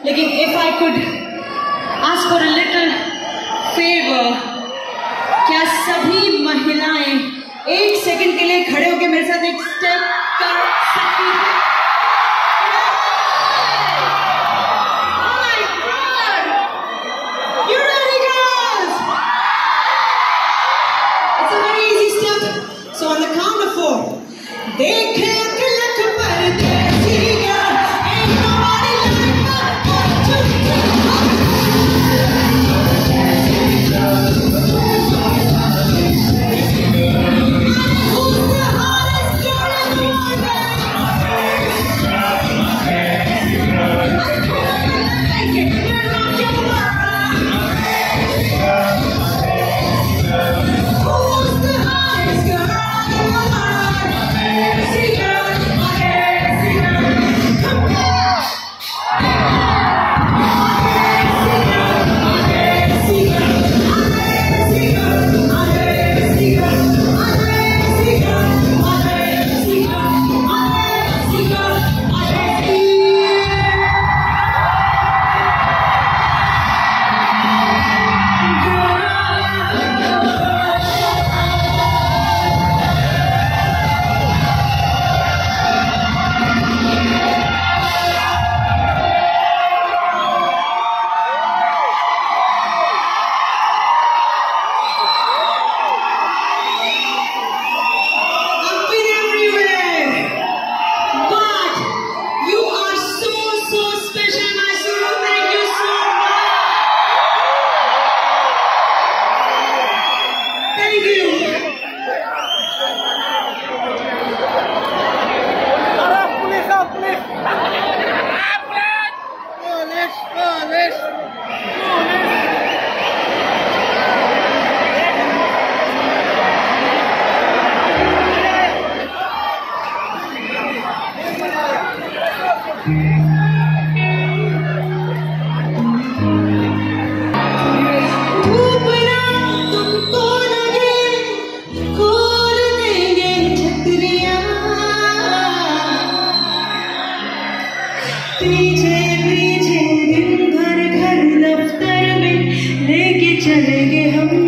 लेकिन if I could ask for a little favor, क्या सभी महिलाएं एक सेकंड के लिए खड़े होकर मेरे साथ एक स्टेप कर सकती हैं? So on the count of 4, they can't look but they ain't nobody like who's the hottest girl in the world? पीछे पीछे दिन भर घर दफ्तर में लेके चलेंगे हम।